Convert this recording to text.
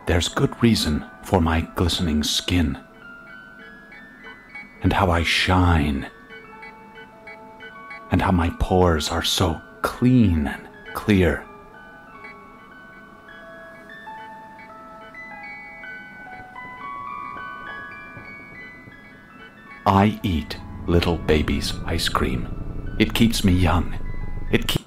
There's good reason for my glistening skin, and how I shine, and how my pores are so clean and clear. I eat little baby's ice cream. It keeps me young. It keeps